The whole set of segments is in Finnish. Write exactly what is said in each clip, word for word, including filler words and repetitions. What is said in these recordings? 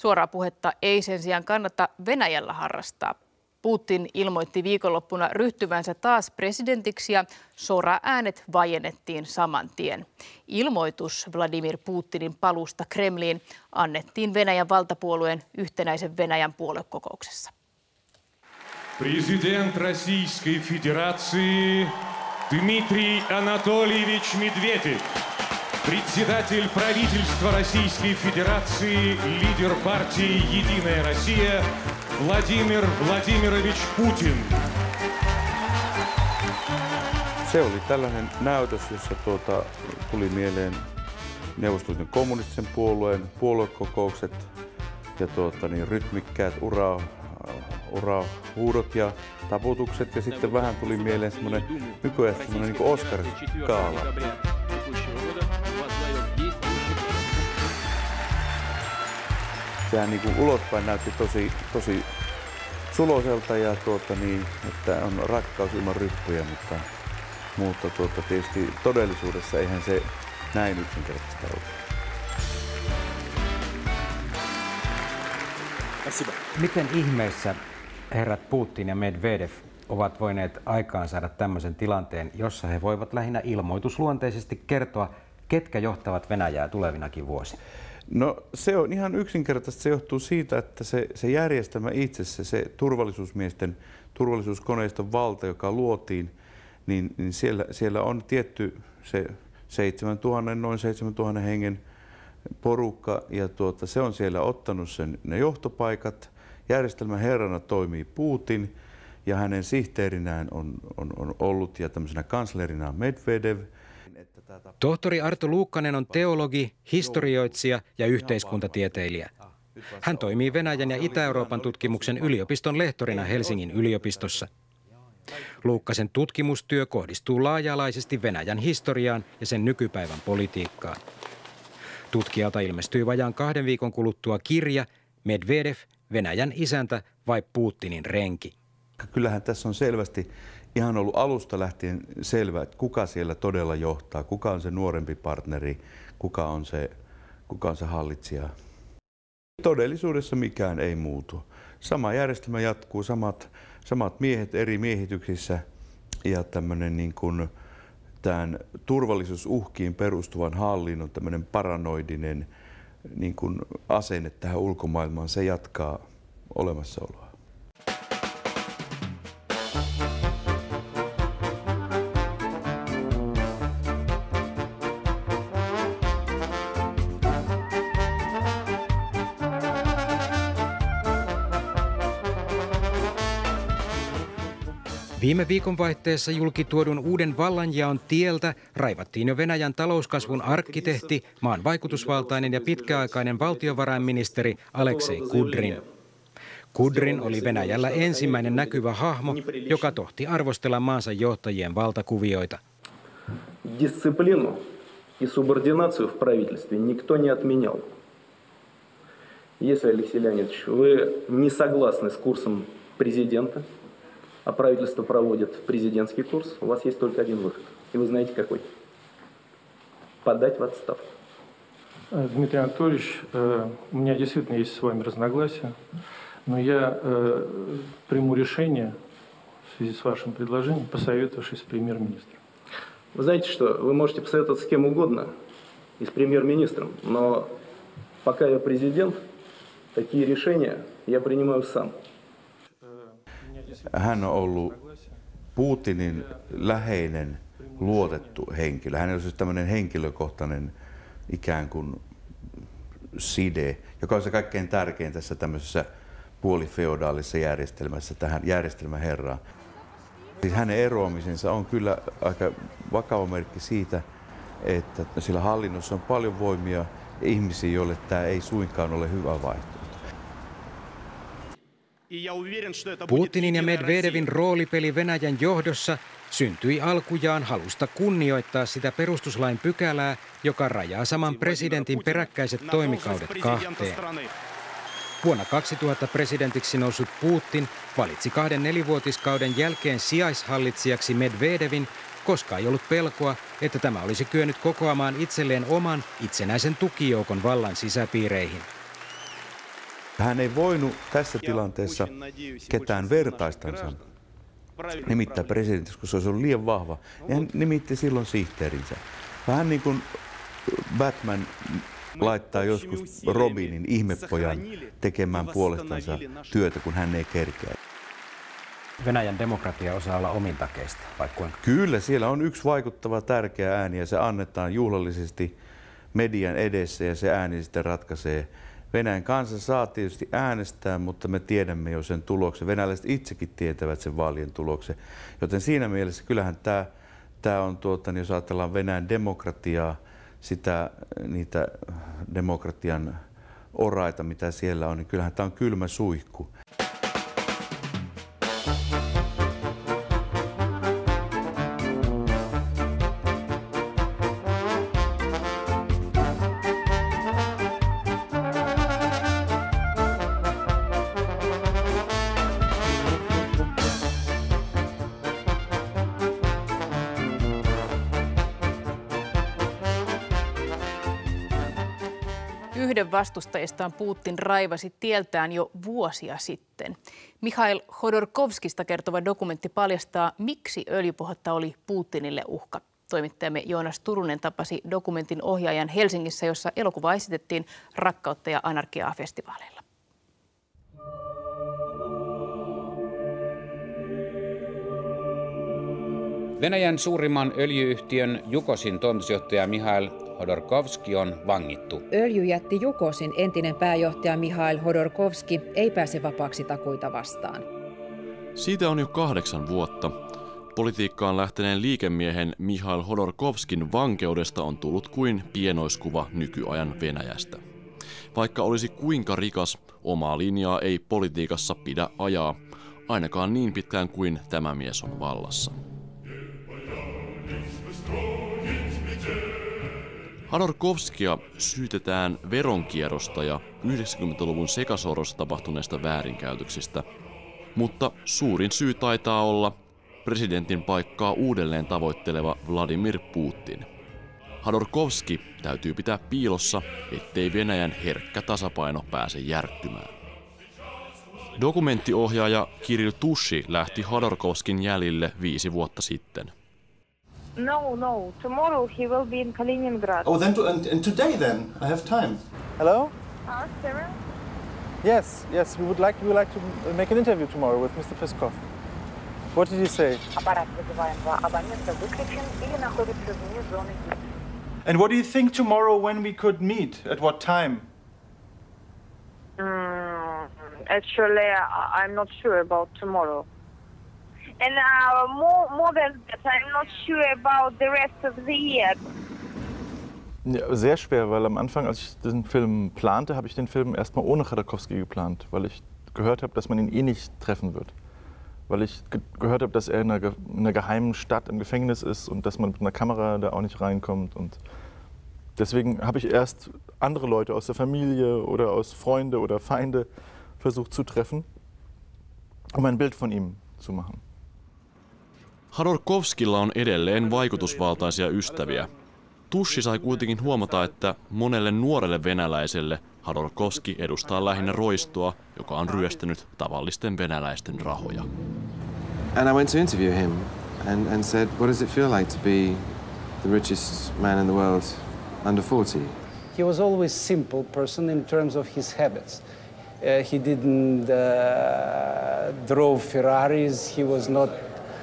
Suoraa puhetta ei sen sijaan kannata Venäjällä harrastaa. Putin ilmoitti viikonloppuna ryhtyvänsä taas presidentiksi ja soraäänet vaiennettiin saman tien. Ilmoitus Vladimir Putinin paluusta Kremliin annettiin Venäjän valtapuolueen Yhtenäisen Venäjän puoluekokouksessa. Президент Российской Федерации Дмитрий Анатольевич Медведев, председатель правительства Российской Федерации, лидер партии «Единая Россия» Vladimir Vladimirovich Putin. Se oli tällainen näytös, jossa tuota, tuli mieleen Neuvostoliiton kommunistisen puolueen puoluekokoukset ja tuota, niin, rytmikkäät ura, urahuudot ja taputukset. Ja sitten vähän tuli mieleen semmoinen nykyään semmoinen niin kuin Oscar-gaala. Sehän niin kuin ulospäin näytti tosi, tosi suloiselta ja tuota, niin, että on rakkaus ilman ryppyjä, mutta, mutta tuota, tietysti todellisuudessa eihän se näin yksinkertaista ole. Miten ihmeessä herrat Putin ja Medvedev ovat voineet aikaan saada tämmöisen tilanteen, jossa he voivat lähinnä ilmoitusluonteisesti kertoa, ketkä johtavat Venäjää tulevinakin vuosina? No se on ihan yksinkertaisesti, se johtuu siitä, että se, se järjestelmä itse, se, se turvallisuusmiesten, turvallisuuskoneiston valta, joka luotiin, niin, niin siellä, siellä on tietty se seitsemäntuhatta, noin seitsemäntuhatta hengen porukka ja tuota, se on siellä ottanut sen, ne johtopaikat. Järjestelmän herrana toimii Putin ja hänen sihteerinään on, on, on ollut ja tämmöisenä kanslerina on Medvedev. Tohtori Arto Luukkanen on teologi, historioitsija ja yhteiskuntatieteilijä. Hän toimii Venäjän ja Itä-Euroopan tutkimuksen yliopiston lehtorina Helsingin yliopistossa. Luukkasen tutkimustyö kohdistuu laaja-alaisesti Venäjän historiaan ja sen nykypäivän politiikkaan. Tutkijalta ilmestyy vajaan kahden viikon kuluttua kirja Medvedev, Venäjän isäntä vai Putinin renki. Kyllähän tässä on selvästi ihan ollut alusta lähtien selvä, että kuka siellä todella johtaa, kuka on se nuorempi partneri, kuka on se, kuka on se hallitsija. Todellisuudessa mikään ei muutu. Sama järjestelmä jatkuu, samat, samat miehet eri miehityksissä ja tämmöinen niin kuin tämän turvallisuusuhkiin perustuvan hallinnon tämmöinen paranoidinen niin kuin asenne tähän ulkomaailmaan, se jatkaa olemassaoloa. Viime viikonvaihteessa julkituodun uuden vallanjaon tieltä raivattiin jo Venäjän talouskasvun arkkitehti, maan vaikutusvaltainen ja pitkäaikainen valtiovarainministeri Aleksei Kudrin. Kudrin oli Venäjällä ensimmäinen näkyvä hahmo, joka tohti arvostella maansa johtajien valtakuvioita. Disciplinu ja subordinaatio в правительстве никто не отменял. Если, Алексей Леонидович, вы не согласны с курсом президента, а правительство проводит президентский курс, у вас есть только один выход. И вы знаете какой? Подать в отставку. Дмитрий Анатольевич, у меня действительно есть с вами разногласия, но я приму решение в связи с вашим предложением, посоветовавшись с премьер-министром. Вы знаете что, вы можете посоветоваться с кем угодно, и с премьер-министром, но пока я президент, такие решения я принимаю сам. Hän on ollut Putinin läheinen, luotettu henkilö. Hän on siis tämmöinen henkilökohtainen ikään kuin side, joka on se kaikkein tärkein tässä tämmöisessä puolifeodaalisessa järjestelmässä, tähän järjestelmän herraan. Siis hänen eroamisensa on kyllä aika vakava merkki siitä, että sillä hallinnossa on paljon voimia ja ihmisiä, joille tämä ei suinkaan ole hyvä vaihtoehto. Putinin ja Medvedevin roolipeli Venäjän johdossa syntyi alkujaan halusta kunnioittaa sitä perustuslain pykälää, joka rajaa saman presidentin peräkkäiset toimikaudet kahteen. Vuonna kaksituhatta presidentiksi noussut Putin valitsi kahden nelivuotiskauden jälkeen sijaishallitsijaksi Medvedevin, koska ei ollut pelkoa, että tämä olisi kyennyt kokoamaan itselleen oman itsenäisen tukijoukon vallan sisäpiireihin. Hän ei voinut tässä tilanteessa ketään vertaistansa nimittää presidentiksi, koska se olisi ollut liian vahva. Ja hän nimitti silloin sihteerinsä. Vähän niin kuin Batman laittaa joskus Robinin, ihmepojan, tekemään puolestansa työtä, kun hän ei kerkeä. Venäjän demokratia osaa olla omintakeista, vai kuinka? Kyllä, siellä on yksi vaikuttava tärkeä ääni ja se annetaan juhlallisesti median edessä ja se ääni sitten ratkaisee. Venäjän kansa saa tietysti äänestää, mutta me tiedämme jo sen tuloksen. Venäläiset itsekin tietävät sen vaalien tuloksen. Joten siinä mielessä kyllähän tämä, tämä on, tuota, jos ajatellaan Venäjän demokratiaa, sitä, niitä demokratian oraita, mitä siellä on, niin kyllähän tämä on kylmä suihku. Yhden vastustajistaan Putin raivasi tieltään jo vuosia sitten. Mikhail Hodorkovskista kertova dokumentti paljastaa, miksi öljypohjatta oli Putinille uhka. Toimittajamme Joonas Turunen tapasi dokumentin ohjaajan Helsingissä, jossa elokuva esitettiin Rakkautta ja anarkiaa -festivaaleilla. Venäjän suurimman öljyyhtiön Jukosin toimitusjohtaja Mikhail Hodorkovski on vangittu. Öljyjätti Jukosin entinen pääjohtaja Mikhail Hodorkovski ei pääse vapaaksi takuita vastaan. Siitä on jo kahdeksan vuotta. Politiikkaan lähteneen liikemiehen Mikhail Hodorkovskin vankeudesta on tullut kuin pienoiskuva nykyajan Venäjästä. Vaikka olisi kuinka rikas, omaa linjaa ei politiikassa pidä ajaa, ainakaan niin pitkään kuin tämä mies on vallassa. Hodorkovskia syytetään veronkierrosta ja yhdeksänkymmentäluvun sekasorrossa tapahtuneista väärinkäytöksistä, mutta suurin syy taitaa olla presidentin paikkaa uudelleen tavoitteleva Vladimir Putin. Hodorkovski täytyy pitää piilossa, ettei Venäjän herkkä tasapaino pääse järkkymään. Dokumenttiohjaaja Kirill Tushi lähti Hodorkovskin jäljille viisi vuotta sitten. No, no. Tomorrow he will be in Kaliningrad. Oh, then to, and, and today then I have time. Hello? Uh, Sarah? Yes, yes. We would like we would like to make an interview tomorrow with Mister Peskov. What did he say? And what do you think tomorrow when we could meet? At what time? Mm, actually, I, I'm not sure about tomorrow. And uh, more, more than that, I'm not sure about the rest of the year. Ja, sehr schwer, weil am Anfang, als ich den Film plante, habe ich den Film erstmal ohne Chodorkovski geplant, weil ich gehört habe, dass man ihn eh nicht treffen wird. Weil ich ge gehört habe, dass er in einer, in einer geheimen Stadt im Gefängnis ist und dass man mit einer Kamera da auch nicht reinkommt. Und deswegen habe ich erst andere Leute aus der Familie oder aus Freunde oder Feinde versucht zu treffen, um ein Bild von ihm zu machen. Hodorkovskilla on edelleen vaikutusvaltaisia ystäviä. Tushi sai kuitenkin huomata, että monelle nuorelle venäläiselle Hodorkovski edustaa lähinnä roistoa, joka on ryöstänyt tavallisten venäläisten rahoja. And I went to interview him and, and said, what does it feel like to be the richest man in the world under forty? He was always a simple person in terms of his habits. Uh, he didn't uh, drove Ferraris, he was not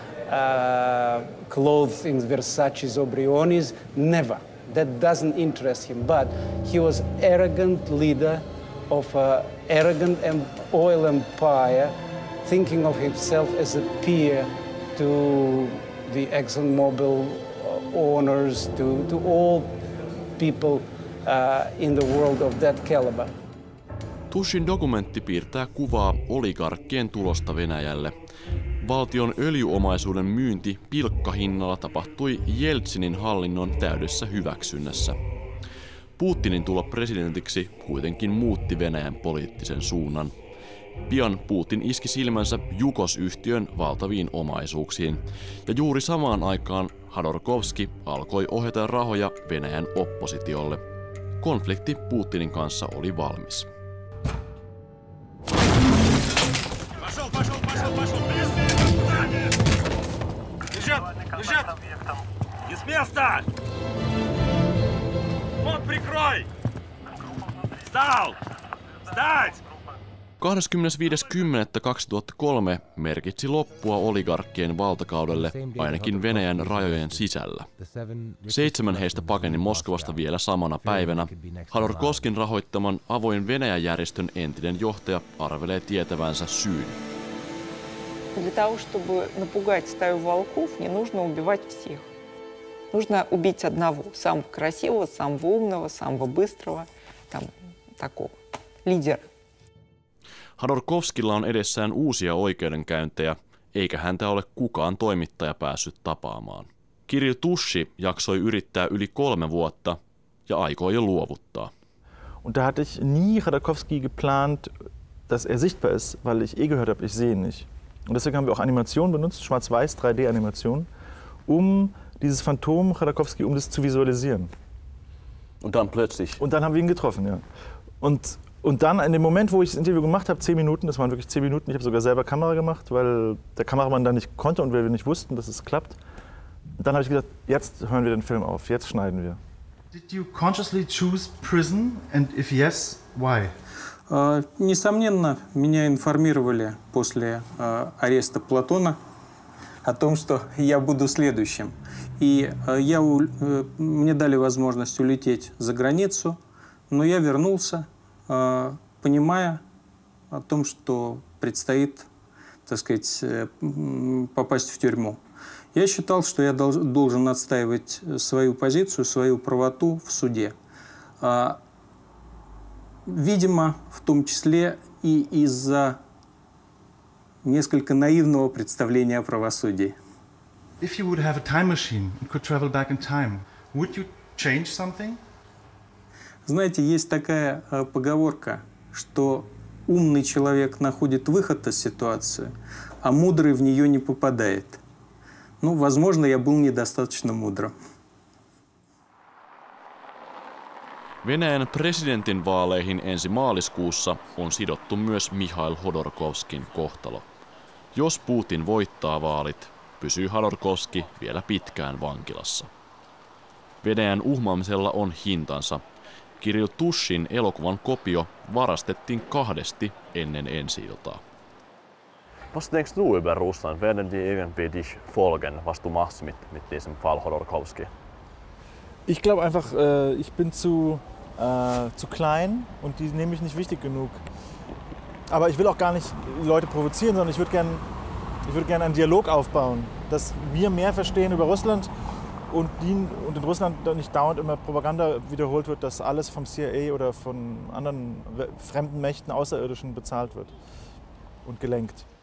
uh, clothed in Versace's or Briones, never. That doesn't interest him, but he was arrogant leader of an arrogant oil empire, thinking of himself as a peer to the ExxonMobil owners, to, to all people uh, in the world of that caliber. Tushin dokumentti piirtää kuvaa oligarkkien tulosta Venäjälle. Valtion öljyomaisuuden myynti pilkkahinnalla tapahtui Jeltsinin hallinnon täydessä hyväksynnässä. Putinin tulo presidentiksi kuitenkin muutti Venäjän poliittisen suunnan. Pian Putin iski silmänsä Jukos-yhtiön valtaviin omaisuuksiin, ja juuri samaan aikaan Hodorkovski alkoi ohjata rahoja Venäjän oppositiolle. Konflikti Putinin kanssa oli valmis. Лежат! Лежат! Из места! Вот прикрой! Встал! Встать! kahdeskymmenesviides kymmenettä kaksituhattakolme merkitsi loppua oligarkkien valtakaudelle ainakin Venäjän rajojen sisällä. Seitsemän heistä pakeni Moskovasta vielä samana päivänä. Hodorkovskin rahoittaman Avoin Venäjä-järjestön entinen johtaja arvelee tietävänsä syyn. Для того, чтобы напугать стаю волков, не нужно убивать всех. Нужно убить одного, самого красивого, самого умного, самого быстрого, там, такого, лидера. Hodorkovskilla on edessään uusia oikeudenkäyntejä, eikä häntä ole kukaan toimittaja päässyt tapaamaan. Kirill Tushi jaksoi yrittää yli kolme vuotta ja aikoi jo luovuttaa. Und da hatte ich nie Hodorkovski geplant, dass er sichtbar ist, weil ich eh gehört habe, ich sehe ihn nicht. Und deswegen haben wir auch Animation benutzt, Schwarz-Weiß drei D-Animation, um dieses Phantom Hodorkovski, um das zu visualisieren. Und dann plötzlich? Und dann haben wir ihn getroffen, ja. Und Und dann in dem Moment, wo ich das Interview gemacht habe, zehn Minuten, das waren wirklich zehn Minuten, ich habe sogar selber Kamera gemacht, weil der Kameramann da nicht konnte und wir nicht wussten, dass es klappt. Und dann habe ich gesagt, jetzt hören wir den Film auf, jetzt schneiden wir. Did you consciously choose prison, and if yes, why? Uh, несомненно, меня информировали после uh, ареста Платона о том, что я буду следующим. И uh, я, uh, мне дали возможность улететь за границу, но я вернулся, понимая о том, что предстоит, так сказать, попасть в тюрьму. Я считал, что я должен отстаивать свою позицию, свою правоту в суде. Видимо, в том числе и из-за несколько наивного представления о правосудии. If you would have a time machine and could travel back in time, would you change something? Знаете, есть такая э, поговорка, что умный человек находит выход из ситуации, а мудрый в нее не попадает. Ну, возможно, я был недостаточно мудрым. Venäjän presidentinvaaleihin ensi maaliskuussa on sidottu myös Mikhail Hodorkovskin kohtalo. Jos Putin voittaa vaalit, pysyy Hodorkovski vielä pitkään vankilassa. Venäjän uhmaamisella on hintansa. Kirill Tushin elokuvan kopio varastettiin kahdesti ennen ensi-iltaa. Was denkst du über Russland? Werden die irgendwie dich folgen, was du machst mit, mit diesem Fall Hodorkovski? Ich glaube einfach, äh, ich bin zu, äh, zu klein und die nehme ich nicht wichtig genug. Aber ich will auch gar nicht Leute provozieren, sondern ich würde gerne ich würd gern einen Dialog aufbauen, dass wir mehr verstehen über Russland. Und, die, und in Russland nicht dauernd immer Propaganda wiederholt wird, dass alles vom C I A oder von anderen fremden Mächten, Außerirdischen bezahlt wird und gelenkt.